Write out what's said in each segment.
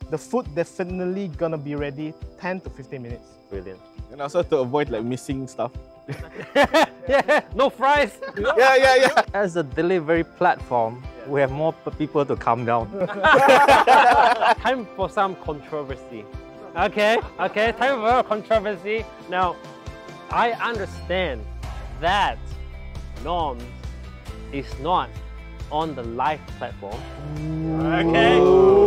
the food definitely gonna be ready 10 to 15 minutes. Brilliant. And also to avoid like missing stuff. Yeah, no fries. Yeah. As a delivery platform, we have more people to calm down. Time for some controversy. Okay, time for controversy. Now, I understand that Norms is not on the live platform. Okay.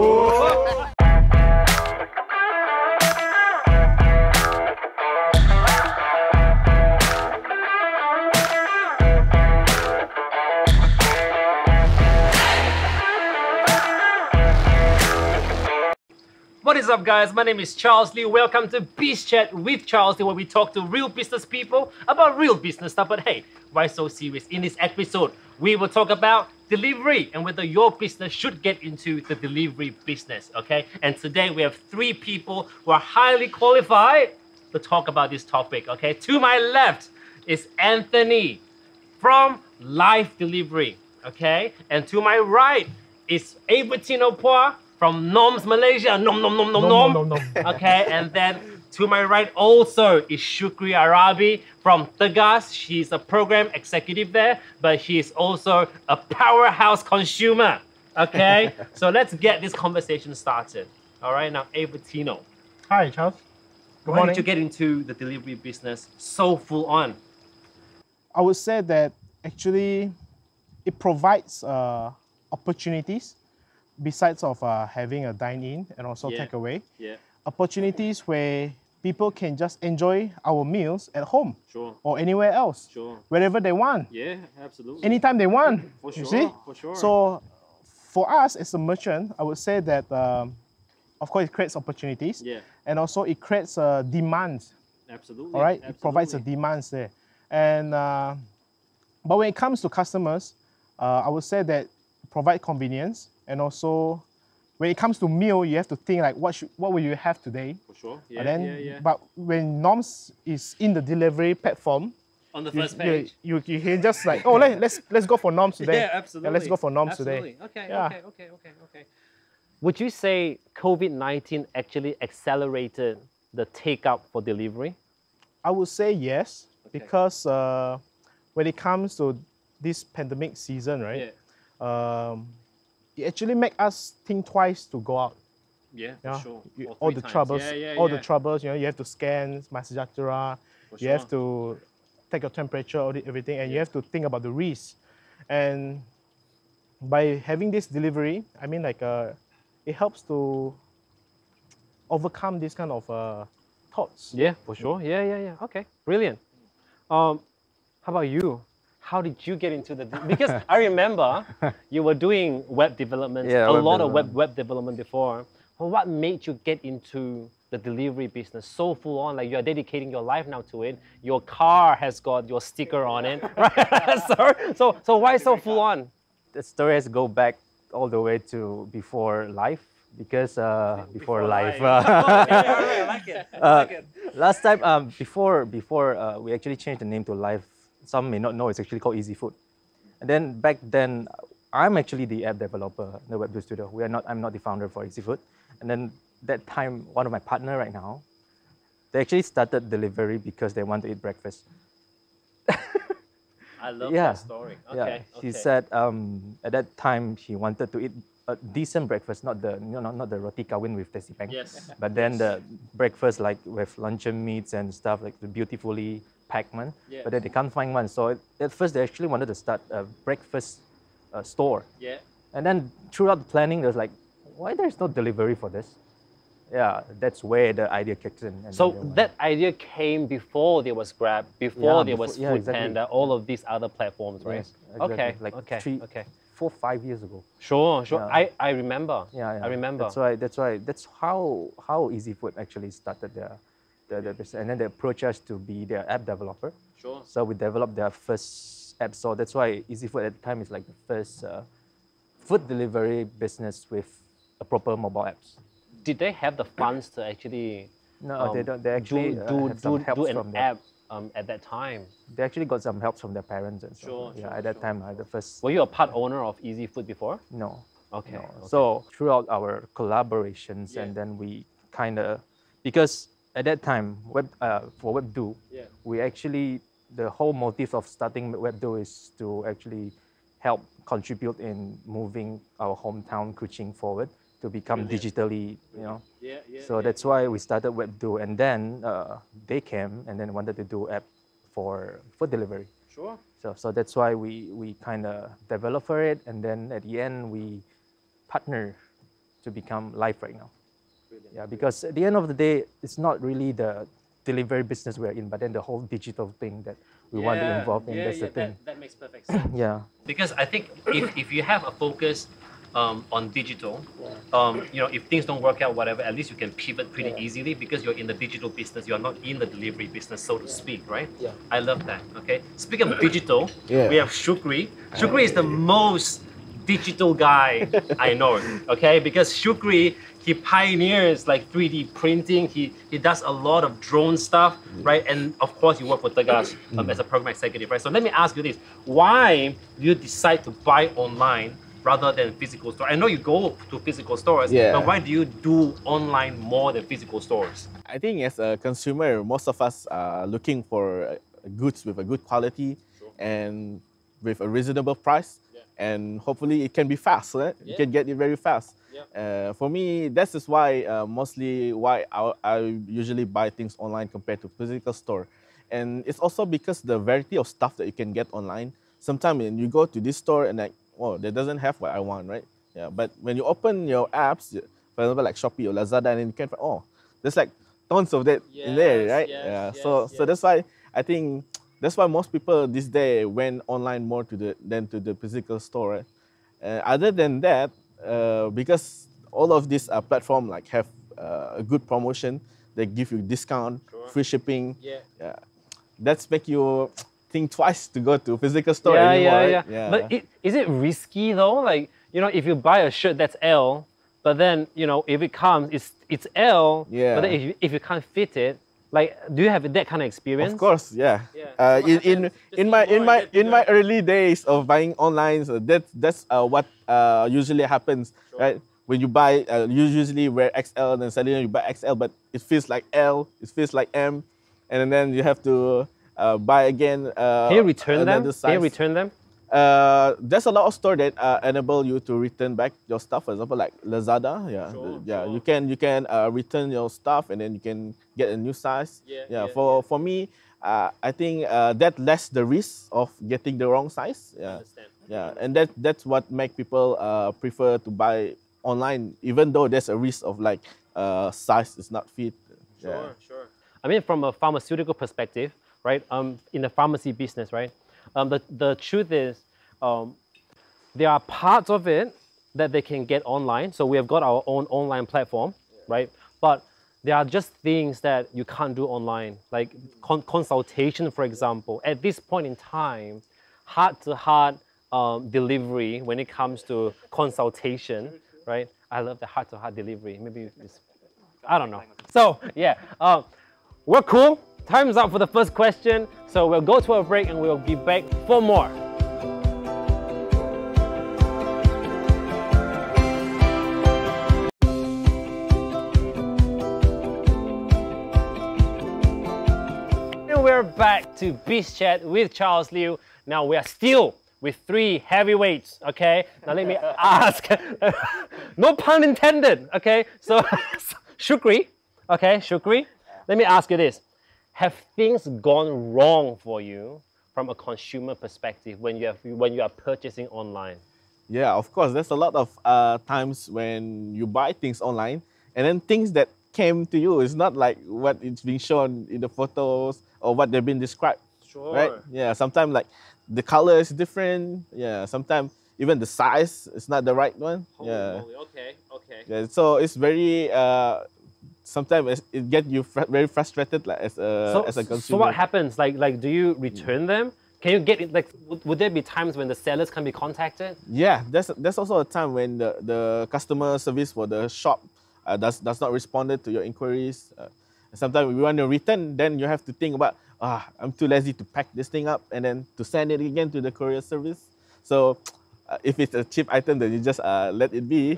What is up, guys? My name is Charles Lee. Welcome to Biz Chat with Charles Lee, where we talk to real business people about real business stuff. But hey, why so serious? In this episode, we will talk about delivery and whether your business should get into the delivery business, okay? And today we have three people who are highly qualified to talk about this topic, okay? To my left is Anthony from Live Delivery, okay? And to my right is Albertino Pua from Norms Malaysia. Nom. Okay, and then to my right also is Shukri Arabi from Tegas. She's a program executive there, but she is also a powerhouse consumer. Okay, so let's get this conversation started. All right, now Albertino, Hi, Charles. Good why morning. did you get into the delivery business so full on? I would say that actually it provides opportunities besides of having a dine-in and also Yeah. takeaway. Yeah, Opportunities where people can just enjoy our meals at home sure, or anywhere else, sure. wherever they want, Yeah, absolutely. anytime they want. For you sure, see? for sure. So for us as a merchant, I would say that of course it creates opportunities, Yeah, and also it creates demands. absolutely. All right, it provides a demands there. And but when it comes to customers, I would say that provide convenience, and also when it comes to meal, you have to think like what will you have today? For sure. And then, but when Norms is in the delivery platform, On the you, first page. you can just like, oh, let's go for Norms today. Yeah, absolutely. let's go for Norms Absolutely. today. Okay, Yeah. okay. Would you say COVID-19 actually accelerated the take-up for delivery? I would say yes, Okay. because when it comes to this pandemic season, right? It actually make us think twice to go out. Yeah, Yeah, for sure. You- Or all three the times. troubles, Yeah, all yeah. the troubles. You have to scan, etc. For You have sure. to take your temperature, everything, and you Yeah. have to think about the risk. And by having this delivery, I mean, like, it helps to overcome this kind of thoughts. Yeah, for sure. Yeah. Okay, brilliant. How about you? How did you get into the... Because I remember you were doing web development, Yeah, a web lot of development. web development before. But what made you get into the delivery business so full on? Like you're dedicating your life now to it. Your car has got your sticker on it. Right? So why so full on? The story has to go back all the way to before life, because before life. I like it. Last time, before we actually changed the name to Live. Some may not know it's actually called Easy Food. And then back then, I'm actually the app developer in the Web Studio. I'm not the founder for Easy Food. And then that time, one of my partner right now, they actually started delivery because they want to eat breakfast. I love Yeah. that story. Yeah, Okay. she said at that time she wanted to eat a decent breakfast, not the roti kawin with tesi peng. Yes. But then the breakfast like with luncheon meats and stuff, like the beautifully packed one. Yeah. But then they can't find one. So at first they actually wanted to start a breakfast store. Yeah. And then throughout the planning, there's like, why there's no delivery for this? Yeah, that's where the idea kicks in. And So then they went- that idea came before there was Grab, before Yeah, there was before- yeah, Food exactly. Panda, all of these other platforms, right? Yes, exactly. Okay. Like Okay. 4-5 years ago. Sure. Yeah. I remember. Yeah. I remember. That's how Easy Food actually started the business, and then they approached us to be their app developer. Sure. So we developed their first app store. That's why Easy Food at the time is like the first food delivery business with a proper mobile apps. Did they have the funds to actually No, they don't. They actually have some help do from an their, app at that time? They actually got some help from their parents and stuff. Sure, Yeah, sure, at that sure. time, the first. Were you a part owner of Easy Food before? No. Okay. You know. Okay. So throughout our collaborations, Yeah. and then we kind of, because at that time, for Webdo, Yeah. we actually, the whole motive of starting Webdo is to actually help contribute in moving our hometown Kuching forward to become digitally, you know. Yeah. Yeah. So that's why we started Webdo, and then they came and then wanted to do app for food delivery. Sure. So that's why we kind of develop for it, and then at the end we partner to become live right now. Brilliant. Yeah, because at the end of the day, it's not really the delivery business we're in, but then the whole digital thing that we want to involve in. That's the thing. That makes perfect sense. Yeah. Because I think if you have a focus on digital, you know, if things don't work out, whatever, at least you can pivot pretty easily because you're in the digital business. You're not in the delivery business, so to speak, right? Yeah. I love that. Okay. Speaking of digital, Yeah. we have Shukri. Shukri is the most digital guy I know. Okay, because Shukri, he pioneers like 3D printing. He does a lot of drone stuff, right? And of course, you work for Tegas as a program executive, right? So let me ask you this: why do you decide to buy online rather than physical store? I know you go to physical stores, Yeah. but why do you do online more than physical stores? I think as a consumer, most of us are looking for goods with a good quality and with a reasonable price. And hopefully it can be fast, right? You can get it very fast. For me, that's just why mostly why I usually buy things online compared to physical store. And it's also because the variety of stuff that you can get online. Sometimes when you go to this store and like, oh, that doesn't have what I want, right? Yeah, but when you open your apps, for example, like Shopee or Lazada, and then you can find, oh, there's like tons of that in there, right? So that's why I think that's why most people this day went online more than to the physical store. Right? Other than that, because all of these platform like have a good promotion, they give you discount, free shipping. That's make you think twice to go to physical store anymore. Right? But is it risky though? Like, you know, if you buy a shirt that's L, but then, you know, if it comes, it's L, but then if you can't fit it, like, do you have that kind of experience? Of course, yeah. In my early days of buying online, so that's what usually happens, right? When you buy, you usually wear XL, and then suddenly you buy XL, but it feels like L, it feels like M, and then you have to buy again. Can you return them? Size. Can you return them? There's a lot of store that enable you to return back your stuff. For example, like Lazada, you can return your stuff and then you can get a new size. For me, I think that less the risk of getting the wrong size. And that's what make people prefer to buy online, even though there's a risk of like size is not fit. Sure. I mean, from a pharmaceutical perspective, right? In the pharmacy business, right? The truth is, there are parts of it that they can get online. So we have got our own online platform, right? But there are just things that you can't do online, like consultation, for example. At this point in time, heart-to-heart delivery when it comes to consultation, right? I love the heart-to-heart delivery. Maybe it's, I don't know. So yeah, we're cool. Time's up for the first question. So we'll go to a break and we'll be back for more. And we're back to Biz Chat with Charles Liu. Now we are still with three heavyweights, okay? Now let me ask, no pun intended, okay? So Shukri, okay, Shukri, let me ask you this. Have things gone wrong for you from a consumer perspective when you are purchasing online? Yeah, of course. There's a lot of times when you buy things online and then things that came to you is not like what it's being shown in the photos or what they've been described. Sure. Right? Yeah, sometimes like the color is different. Yeah, sometimes even the size is not the right one. Holy moly. Okay. Yeah, so it's very sometimes it gets you very frustrated like as a consumer. So what happens? Like do you return them? Can you get it? Like, would there be times when the sellers can be contacted? Yeah, there's also a time when the customer service for the shop does not respond to your inquiries. Sometimes we want to return, then you have to think about, I'm too lazy to pack this thing up and then to send it again to the courier service. So if it's a cheap item, then you just let it be.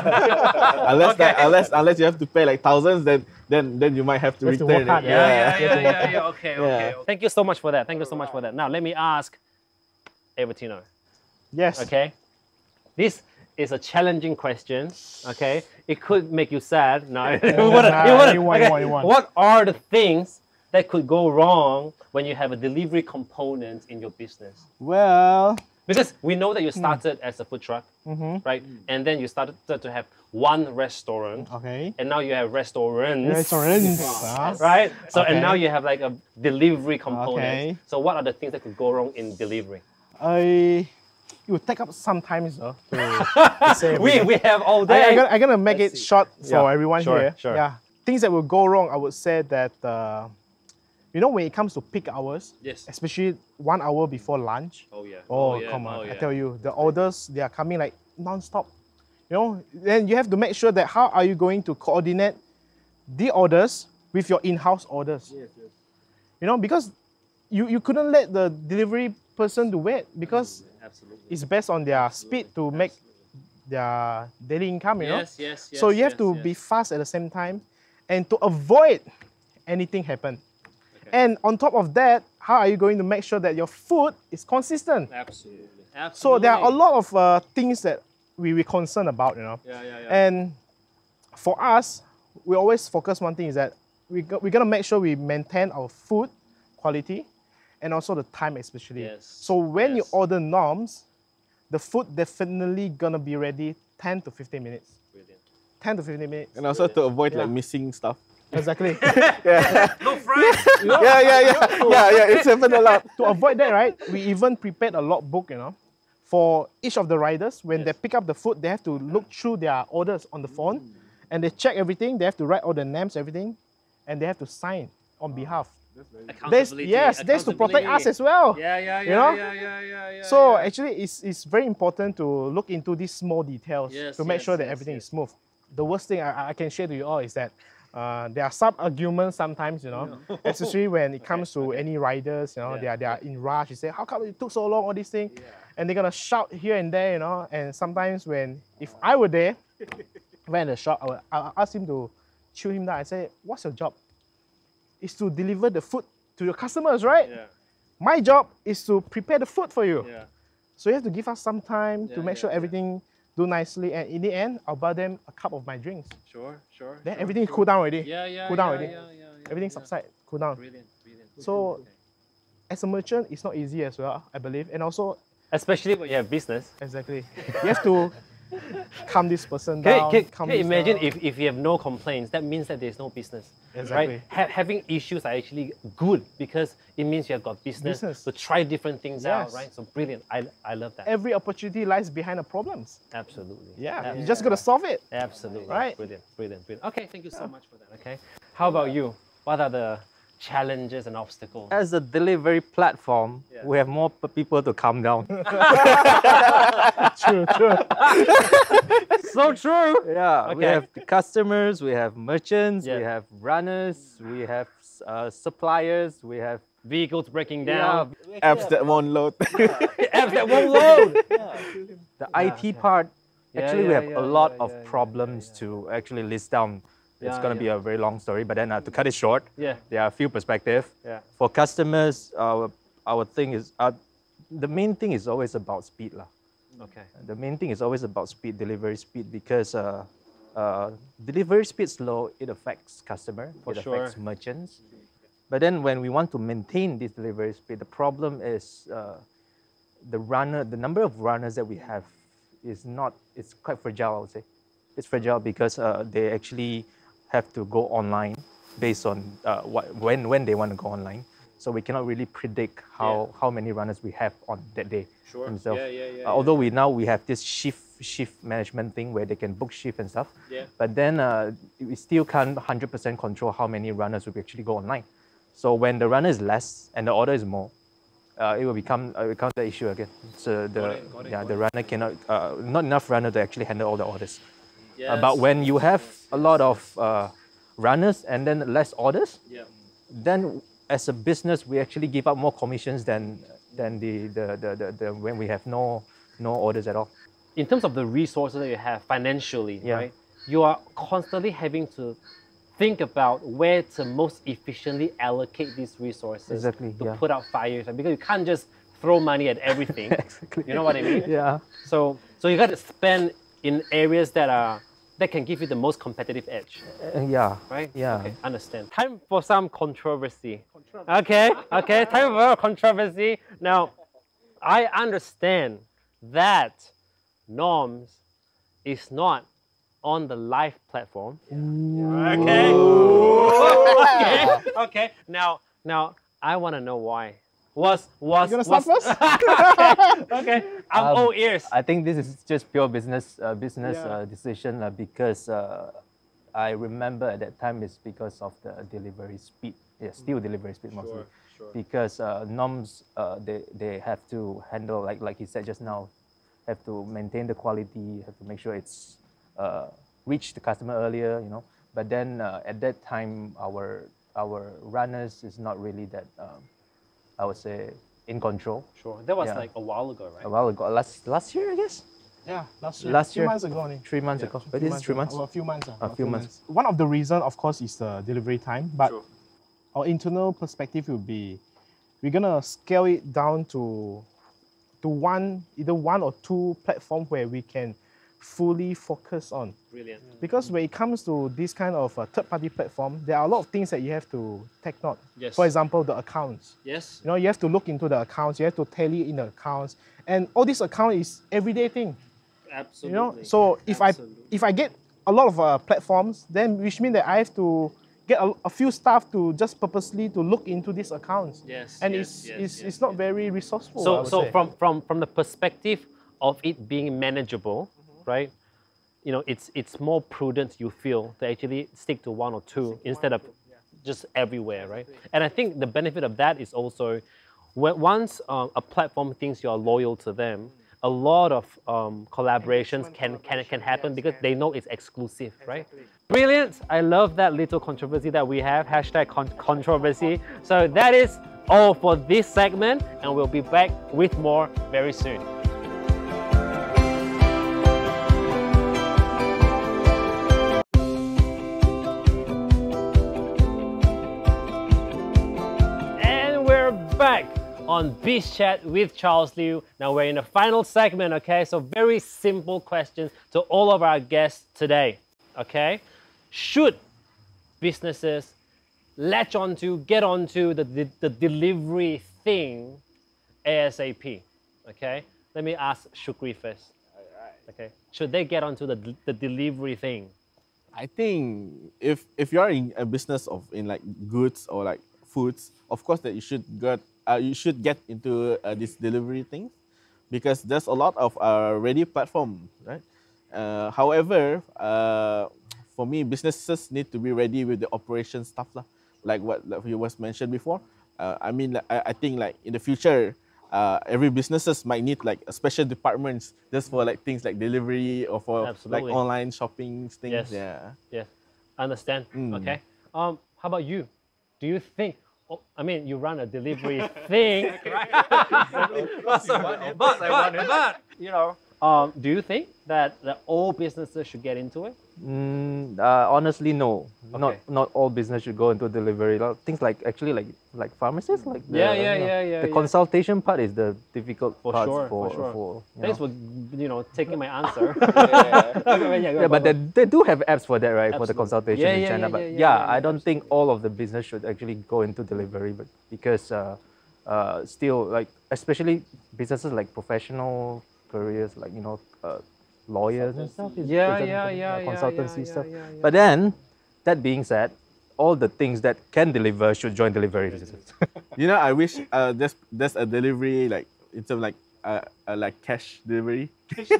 Unless you have to pay like thousands, then you might have to You have to return work hard, it. Yeah. Okay. Yeah. Thank you so much for that. Thank you so much for that. Now let me ask Evertino. Yes. Okay, this is a challenging question. Okay, it could make you sad. No, it wouldn't. You won't. What are the things that could go wrong when you have a delivery component in your business? Well, Because we know that you started as a food truck, right? And then you started to have one restaurant, okay. and now you have restaurants. Restaurants. Right? So, and Okay. now you have like a delivery component. Okay. So, what are the things that could go wrong in delivery? It will take up some time to say everything. We have all day. I'm gonna make Let's it see. short for Yeah, everyone sure, here. sure. Yeah. Things that will go wrong, I would say that when it comes to peak hours, Yes. especially 1 hour before lunch. Oh yeah. Come on! I tell you, the orders they are coming like non-stop. Then you have to make sure that how are you going to coordinate the orders with your in-house orders. Because you couldn't let the delivery person to wait because Absolutely. it's based on their speed to make their daily income. Yes. So you have to be fast at the same time, and to avoid anything happen. And on top of that, how are you going to make sure that your food is consistent? Absolutely. So there are a lot of things that we're concerned about, Yeah. And for us, we always focus one thing is that we're gonna make sure we maintain our food quality and also the time especially. Yes, So when you yes. order norms, the food definitely gonna be ready 10 to 15 minutes. Brilliant. 10 to 15 minutes. And also to avoid like Yeah. missing stuff. Exactly. No fries. Yeah, it's happened a lot. To avoid that, right, we even prepared a logbook, for each of the riders. When they pick up the food, they have to look through their orders on the phone and they check everything. They have to write all the names, everything, and they have to sign on behalf. Accountability. That's to protect us as well. Yeah. So actually, it's very important to look into these small details Yes, to make yes, sure that yes, everything yes. is smooth. The worst thing I can share to you all is that there are some arguments sometimes, especially when it comes to any riders, they are in rush. You say, how come it took so long, all these things? And they're gonna shout here and there, And sometimes if I were there, when the shop, I'll ask him to chill him down. I say, what's your job? It's to deliver the food to your customers, right? Yeah. My job is to prepare the food for you. Yeah. So you have to give us some time to make sure yeah. everything do nicely. And in the end, I'll buy them a cup of my drinks. Sure. Then everything cool down already. Yeah. Cool down already. Yeah. Everything subside, cool down. Brilliant. So as a merchant, it's not easy as well, I believe. And also, Especially when you have business. exactly, you have to calm this person Can, down. can, calm can you this imagine down. if you have no complaints, that means that there's no business. Exactly. Right? Having issues are actually good because it means you have got business to try different things out, Yes. right? So brilliant. I love that. Every opportunity lies behind the problems. Absolutely. Yeah, you just gotta solve it. Absolutely. Right. Brilliant. Okay, thank you so much for that. Okay. How about you? What are the challenges and obstacles? As a delivery platform, we have more people to calm down. True. So true. Yeah, we Okay. have the customers, we have merchants, Yeah. we have runners, we have suppliers, we have Vehicles breaking down. Apps that won't load. Apps that won't load. the IT part. Yeah, Actually, we yeah, have yeah, a lot yeah, of yeah, problems to actually list down. It's Yeah, going to be a very long story, but then to cut it short, Yeah. there are a few perspectives. Yeah. For customers, our thing is, the main thing is always about speed lah. Okay. The main thing is always about speed, delivery speed, because delivery speed slow, it affects customer, For it sure. affects merchants. But then when we want to maintain this delivery speed, the problem is the number of runners that we have it's quite fragile, I would say. It's fragile because they actually have to go online based on when they want to go online. So we cannot really predict how many runners we have on that day. Sure. Themselves. Yeah. Although we have this shift management thing where they can book shift and stuff. Yeah. But then we still can't 100% control how many runners will actually go online. So when the runner is less and the order is more, it will become the issue again. So the runner cannot not enough runner to actually handle all the orders. But when you have a lot of runners and then less orders, then as a business we actually give up more commissions than the when we have no no orders at all. In terms of the resources that you have financially, Yeah. right? You are constantly having to think about where to most efficiently allocate these resources Exactly, to yeah. put out fires, right? Because you can't just throw money at everything. Exactly. You know what I mean? Yeah. So you got to spend in areas that can give you the most competitive edge, Yeah. right? Yeah. Okay, understand. Time for some controversy. Okay, okay. Time for controversy. Now, I understand that Norms is not on the live platform. Okay. okay. Okay. Now, I want to know why. Was You gonna start first? okay. I'm all ears. I think this is just pure business Yeah. decision because I remember at that time it's because of the delivery speed. Yeah, still delivery speed mostly. Sure. Because norms they have to handle like you said just now, have to maintain the quality, have to make sure it's reach the customer earlier, you know. But then at that time our runners is not really that I would say in control. Sure. That was Yeah. like a while ago, right? A while ago, last year I guess. Yeah, last year. Last few year. months ago only. 3 months ago. But this is 3 months. Well, a few months. A few months. One of the reasons, of course, is the delivery time. But Sure. our internal perspective will be, we're gonna scale it down to either one or two platforms where we can fully focus on. Brilliant. Because when it comes to this kind of third-party platform, there are a lot of things that you have to take note. Yes. For example, the accounts. Yes. You know, you have to look into the accounts. You have to tally in the accounts, and all this account is everyday thing. Absolutely. You know, so if Absolutely. I get a lot of platforms, then which means that I have to get a few staff to just purposely to look into these accounts. Yes, and yes, it's not very resourceful. I So, would so say. from the perspective of it being manageable, right? You know, it's more prudent, you feel, to actually stick to one or two instead of just everywhere, right? And I think the benefit of that is also once a platform thinks you're loyal to them, a lot of collaborations can happen because they know it's exclusive, right? Brilliant! I love that little controversy that we have, hashtag controversy. So that is all for this segment, and we'll be back with more very soon. And we're back on Biz Chat with Charles Liu. Now we're in the final segment, okay? So very simple questions to all of our guests today, okay? Should businesses latch onto, get onto the delivery thing ASAP, okay? Let me ask Shukri first. Okay, should they get onto the delivery thing? I think if you're in a business of in like goods or like foods, of course that you should get into this delivery thing, because there's a lot of ready platform, right? However, for me, businesses need to be ready with the operation stuff lah, like what you was mentioned before. I think like in the future, every businesses might need like a special departments just for like things like delivery or for Absolutely. like online shopping things. Yes. Yeah. Yes, understand. Okay. How about you? Do you think? Oh, I mean, you run a delivery thing, but you know, do you think that all businesses should get into it? Honestly, no. Okay. Not all business should go into delivery. Things like actually like pharmacists, like Yeah. the consultation part is the difficult part For for sure. you Thanks know. for taking my answer. Yeah, but they do have apps for that, right? For the Absolutely. consultation Yeah, in yeah, China. yeah, But yeah, I don't think all of the business should actually go into delivery, but because still like especially businesses like professional careers, like lawyers and stuff. Consultancy stuff. But then, that being said, all the things that can deliver should join delivery businesses. I wish there's a delivery like in terms like cash delivery.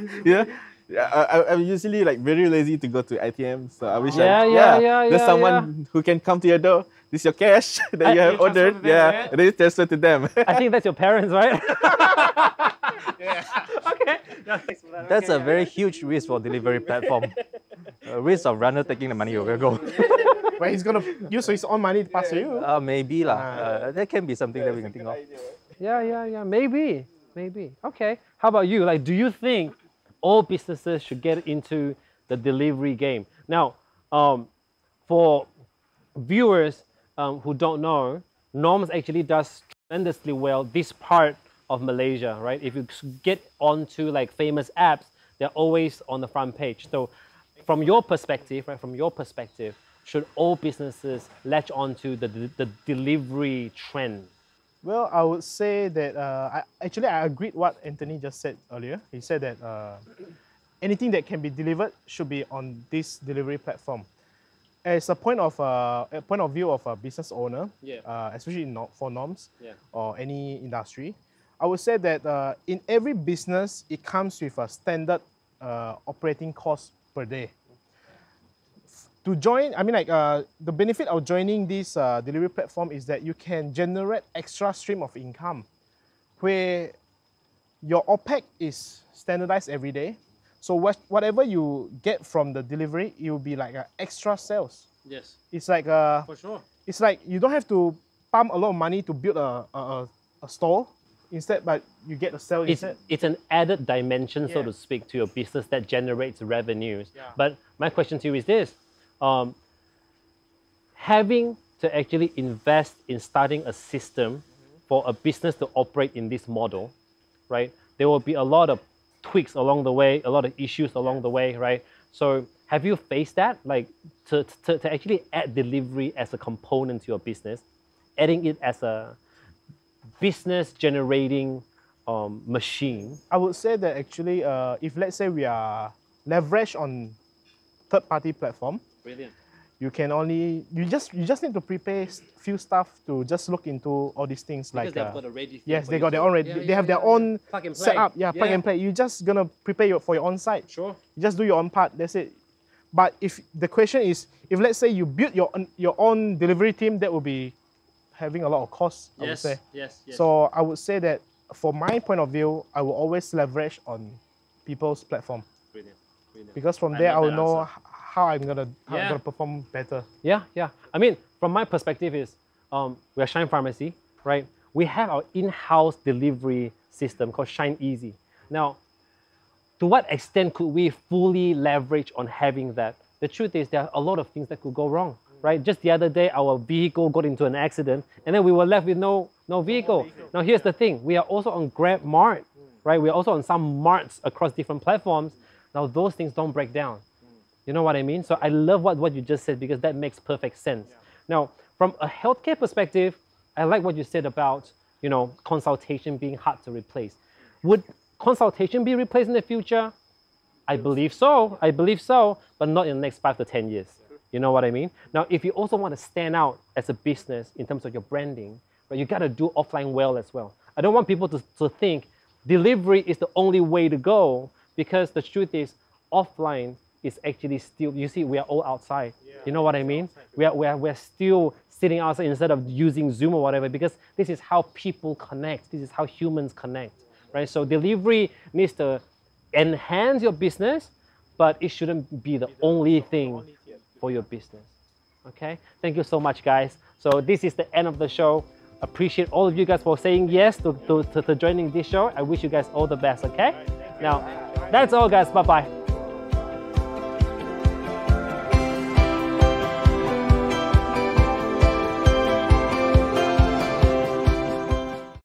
I'm usually like very lazy to go to ATM, so I wish there's someone who can come to your door. This is your cash that you have transfer ordered, to them, right? and then you transfer to them. I think that's your parents, right? Okay. No, thanks for that. That's a very huge risk for delivery platform. A risk of runner taking the money, you're go. Where he's gonna use his own money to pass to you. Maybe lah. That can be something that we can think of. Yeah. Maybe. Maybe. Okay. How about you? Like, do you think all businesses should get into the delivery game? Now, for viewers who don't know, Noms actually does tremendously well this part of Malaysia, right? If you get onto like famous apps, they're always on the front page. So from your perspective, right, should all businesses latch onto the delivery trend? Well, I would say that I agreed what Anthony just said earlier. He said that anything that can be delivered should be on this delivery platform. As a point of view of a business owner, especially for Noms or any industry, I would say that in every business it comes with a standard operating cost per day. To join, I mean, like the benefit of joining this delivery platform is that you can generate extra stream of income, where your OPEX is standardized every day. So whatever you get from the delivery, it will be like extra sales. Yes. It's like For sure. It's like you don't have to pump a lot of money to build a store. Instead, but you get a sale instead. It's an added dimension, so Yeah. to speak, to your business that generates revenues. Yeah. But my question to you is this. Having to actually invest in starting a system for a business to operate in this model, right? There will be a lot of tweaks along the way, a lot of issues along the way, right? So have you faced that? Like to actually add delivery as a component to your business, adding it as a business generating machine? I would say that actually, if let's say we are leveraged on third-party platform, Brilliant. you just need to prepare few stuff to just look into all these things. Because like they've got a ready thing yes, for they you got their to- own ready. They have their own Plug and play. setup. Yeah, plug Yeah. and play. You just gonna prepare for your own site. Sure. You just do your own part. That's it. But if the question is, if let's say you build your own delivery team, that will be having a lot of costs. I would say. Yes. So I would say that for my point of view, I will always leverage on people's platform, Brilliant. because from I there I love will that know answer. how I'm gonna Yeah. perform better. Yeah. I mean, from my perspective is, we're Shine Pharmacy, right? We have our in-house delivery system called Shine Easy. Now, to what extent could we fully leverage on having that? The truth is there are a lot of things that could go wrong, right? Just the other day, our vehicle got into an accident and then we were left with no vehicle. Now, here's the thing. We are also on Grab Mart, right? We're also on some marts across different platforms. Now, those things don't break down. You know what I mean? So I love what you just said, because that makes perfect sense. Now, from a healthcare perspective, I like what you said about, consultation being hard to replace. Would consultation be replaced in the future? I believe so, but not in the next 5 to 10 years. You know what I mean? Now, if you also want to stand out as a business in terms of your branding, right, you got to do offline well as well. I don't want people to think delivery is the only way to go, because the truth is offline is actually still, you see, we are all outside. You know what I mean? We're still sitting outside instead of using Zoom or whatever, because this is how people connect. This is how humans connect, right? So delivery needs to enhance your business, but it shouldn't be the only thing for your business. Okay? Thank you so much, guys. So this is the end of the show. Appreciate all of you guys for saying yes to joining this show. I wish you guys all the best, okay? Now, that's all, guys. Bye-bye.